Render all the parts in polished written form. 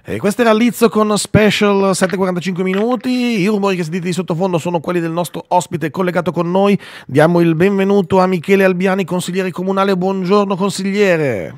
Questo era Lizzo con Special 7:45 minuti. I rumori che sentite di sottofondo sono quelli del nostro ospite collegato con noi. Diamo il benvenuto a Michele Albiani, consigliere comunale. Buongiorno consigliere.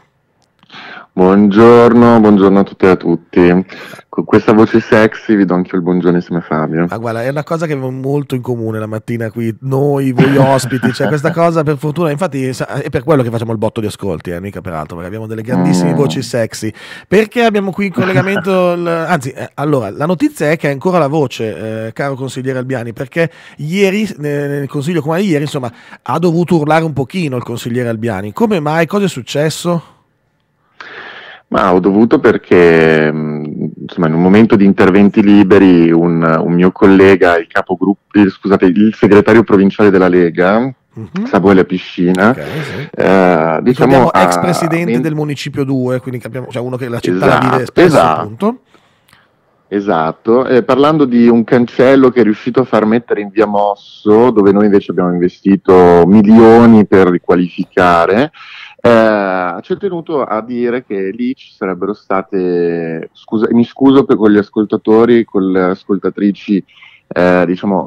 Buongiorno a tutte e a tutti. Con questa voce sexy vi do anche il buongiorno insieme a Fabio. Ma guarda, è una cosa che abbiamo molto in comune la mattina qui, noi, voi ospiti, cioè questa cosa per fortuna, infatti è per quello che facciamo il botto di ascolti, mica peraltro, perché abbiamo delle grandissime voci sexy. Perché abbiamo qui in collegamento, allora, la notizia è che è ancora la voce, caro consigliere Albiani, perché ieri, nel consiglio comunale ieri, insomma, ha dovuto urlare un pochino il consigliere Albiani. Come mai? Cosa è successo? Ma ho dovuto perché, insomma, in un momento di interventi liberi, un mio collega, il segretario provinciale della Lega, Samuele Piscina, Okay, sì. diciamo, ex presidente del Municipio 2, quindi capiamo, cioè uno che la città vive spesso, appunto. Esatto, parlando di un cancello che è riuscito a far mettere in via Mosso, dove noi invece abbiamo investito milioni per riqualificare, ci è tenuto a dire che lì ci sarebbero state, mi scuso con gli ascoltatori, con le ascoltatrici, diciamo,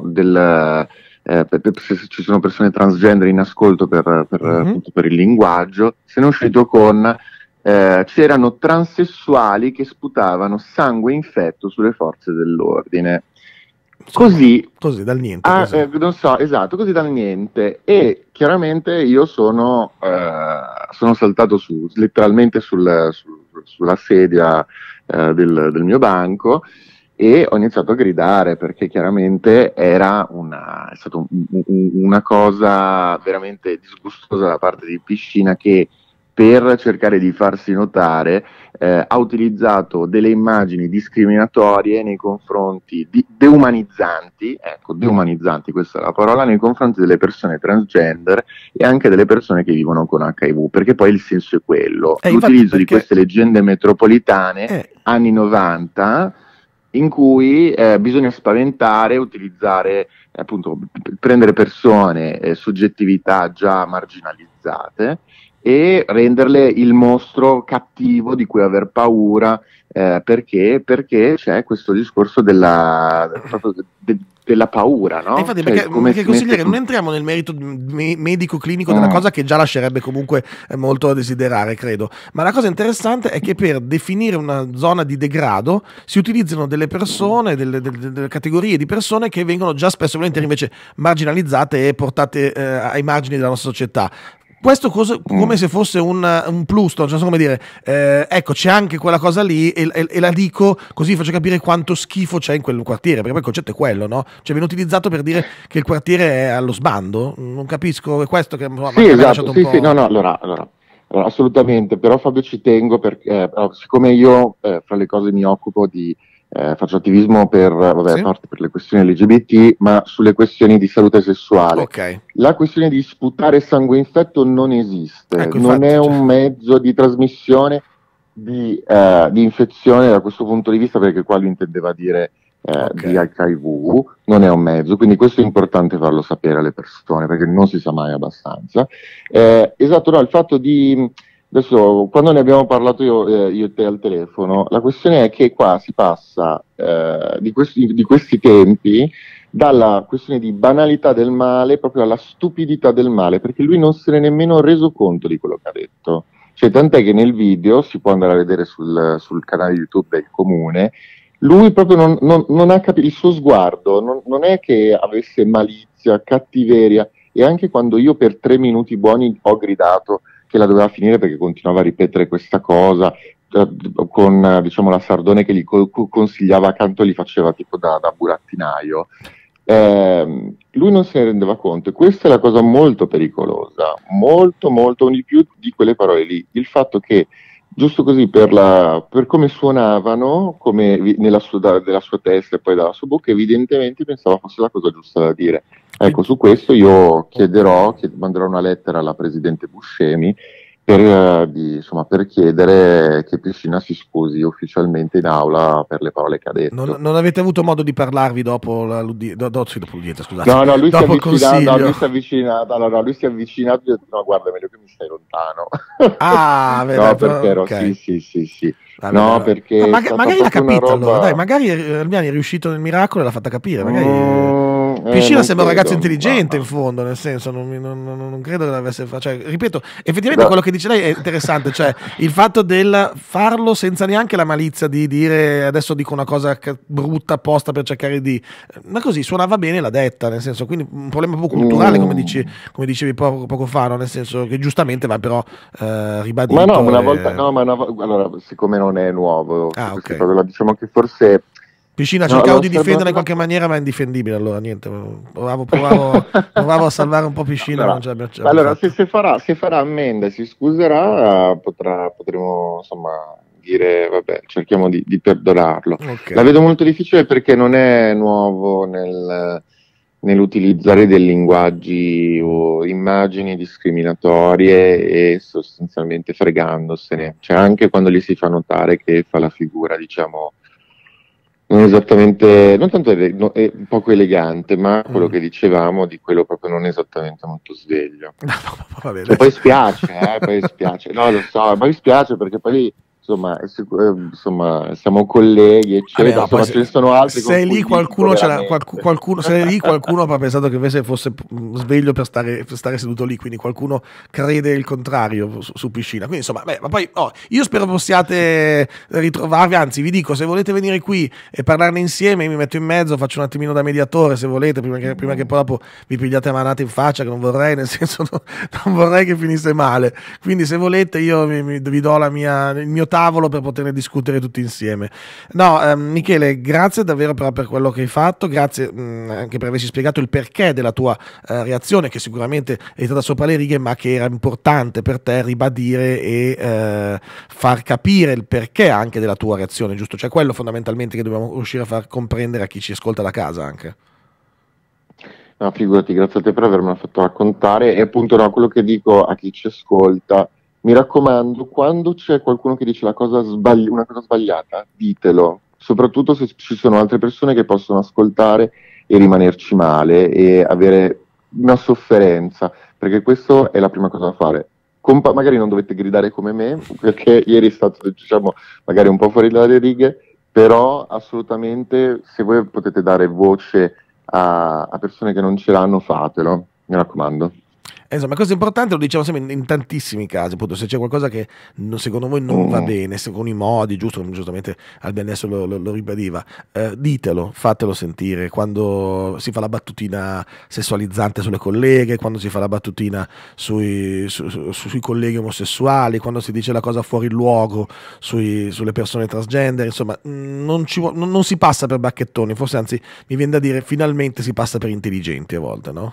se ci sono persone transgender in ascolto appunto per il linguaggio, se ne è uscito con c'erano transessuali che sputavano sangue infetto sulle forze dell'ordine. Così dal niente. non so, esatto, così dal niente. E chiaramente io sono saltato letteralmente sulla sedia del mio banco e ho iniziato a gridare perché chiaramente è stata una cosa veramente disgustosa da parte di Piscina, che per cercare di farsi notare ha utilizzato delle immagini discriminatorie nei confronti deumanizzanti, questa è la parola, nei confronti delle persone transgender e anche delle persone che vivono con HIV, perché poi il senso è quello, l'utilizzo di queste leggende metropolitane anni 90, in cui bisogna spaventare, utilizzare, appunto, prendere persone, soggettività già marginalizzate e renderle il mostro cattivo di cui aver paura, perché c'è questo discorso della paura, no? Infatti, perché consigliere, non entriamo nel merito medico-clinico della cosa, che già lascerebbe comunque molto a desiderare, credo, ma la cosa interessante è che per definire una zona di degrado si utilizzano delle persone, delle categorie di persone che vengono già spesso e volentieri invece marginalizzate e portate ai margini della nostra società. Questo come se fosse un plus, non so come dire, ecco, c'è anche quella cosa lì e la dico così faccio capire quanto schifo c'è in quel quartiere, perché poi il concetto è quello, no? Cioè viene utilizzato per dire che il quartiere è allo sbando, non capisco, è questo che sì, esatto, sì, no, allora, assolutamente, però Fabio ci tengo perché siccome io fra le cose mi occupo faccio attivismo per le questioni LGBT, ma sulle questioni di salute sessuale. Okay. La questione di sputare sangue infetto non esiste, ecco, non è un mezzo di trasmissione di infezione da questo punto di vista, perché qua lui intendeva dire di HIV, non è un mezzo, quindi questo è importante farlo sapere alle persone, perché non si sa mai abbastanza. Esatto, no, il fatto di... Adesso, quando ne abbiamo parlato io e te al telefono, la questione è che qua si passa di questi tempi dalla questione di banalità del male proprio alla stupidità del male, perché lui non se ne è nemmeno reso conto di quello che ha detto. Cioè, tant'è che nel video, si può andare a vedere sul canale YouTube del comune, lui proprio non ha capito il suo sguardo, non è che avesse malizia, cattiveria, e anche quando io per 3 minuti buoni ho gridato che la doveva finire perché continuava a ripetere questa cosa, con diciamo la Sardone che gli consigliava accanto, gli faceva tipo da burattinaio, lui non se ne rendeva conto, e questa è la cosa molto pericolosa, molto di più di quelle parole lì, il fatto che giusto così per come suonavano, della sua testa e poi dalla sua bocca, evidentemente pensava fosse la cosa giusta da dire. Ecco, su questo io manderò una lettera alla presidente Buscemi per chiedere che Piscina si scusi ufficialmente in aula per le parole che ha detto. Non avete avuto modo di parlarvi dopo l'udienza, scusate. No, lui dopo si è avvicinato, lui si è avvicinato e ha detto no, guarda, meglio che mi stai lontano. Ah, no, perché ero, okay. sì. Vabbè, no, perché magari l'ha capita roba... allora, dai, magari Albiani è riuscito nel miracolo e l'ha fatta capire, magari... Piscina sembra un ragazzo intelligente in fondo, nel senso, non credo che l'avesse fatto. Cioè, ripeto, effettivamente quello che dice lei è interessante, cioè il fatto del farlo senza neanche la malizia di dire adesso dico una cosa brutta apposta per cercare di... Ma così suonava bene, l'ha detta, nel senso, quindi un problema proprio culturale, come dicevi poco fa, no? Nel senso che giustamente va però ribadito. Ma no, allora, siccome non è nuovo, okay. Diciamo che forse... Piscina cercavo di difenderla in qualche maniera, ma è indifendibile. Allora, niente, provavo a salvare un po' Piscina. Allora, se farà ammenda e si scuserà, potremo insomma dire, vabbè, cerchiamo di perdonarlo. Okay. La vedo molto difficile perché non è nuovo nell'utilizzare dei linguaggi o immagini discriminatorie e sostanzialmente fregandosene. Cioè, anche quando gli si fa notare che fa la figura, diciamo, non esattamente, non tanto è poco elegante, ma quello che dicevamo di quello proprio non esattamente molto sveglio. Vabbè, poi spiace, no, lo so, poi spiace perché poi insomma, siamo colleghi, eccetera. Insomma, ce ne sono altri. Se lì qualcuno ha pensato che invece fosse sveglio per stare seduto lì, quindi qualcuno crede il contrario su Piscina. Quindi insomma, ma poi io spero possiate ritrovarvi. Anzi, vi dico, se volete venire qui e parlarne insieme, io mi metto in mezzo, faccio un attimino da mediatore, se volete, prima che poi dopo vi pigliate a manate in faccia, che non vorrei, nel senso, non vorrei che finisse male. Quindi, se volete, io vi do il mio tavolo per poterne discutere tutti insieme. No, Michele, grazie davvero però per quello che hai fatto, grazie anche per averci spiegato il perché della tua reazione, che sicuramente è stata sopra le righe, ma che era importante per te ribadire e far capire il perché anche della tua reazione, giusto? Cioè quello fondamentalmente che dobbiamo riuscire a far comprendere a chi ci ascolta da casa anche. No, figurati, grazie a te per avermelo fatto raccontare e appunto quello che dico a chi ci ascolta, mi raccomando, quando c'è qualcuno che dice una cosa sbagliata, ditelo, soprattutto se ci sono altre persone che possono ascoltare e rimanerci male e avere una sofferenza, perché questa è la prima cosa da fare. Magari non dovete gridare come me, perché ieri è stato, diciamo, magari un po' fuori dalle righe, però assolutamente se voi potete dare voce a persone che non ce l'hanno, fatelo, mi raccomando. Insomma, cosa importante, lo diciamo sempre in tantissimi casi, appunto, se c'è qualcosa che secondo voi non va bene, secondo i modi, giustamente Albiani adesso lo ribadiva, ditelo, fatelo sentire, quando si fa la battutina sessualizzante sulle colleghe, quando si fa la battutina sui colleghi omosessuali, quando si dice la cosa fuori luogo sulle persone transgender, insomma, non si passa per bacchettoni, forse anzi mi viene da dire finalmente si passa per intelligenti a volte, no?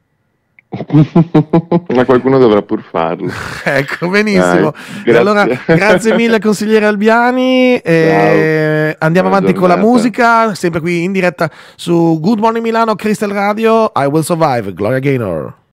Ma qualcuno dovrà pur farlo. Ecco, benissimo. Grazie. Allora, grazie mille consigliere Albiani. Andiamo avanti con la musica, sempre qui in diretta su Good Morning Milano, Crystal Radio, I Will Survive, Gloria Gaynor.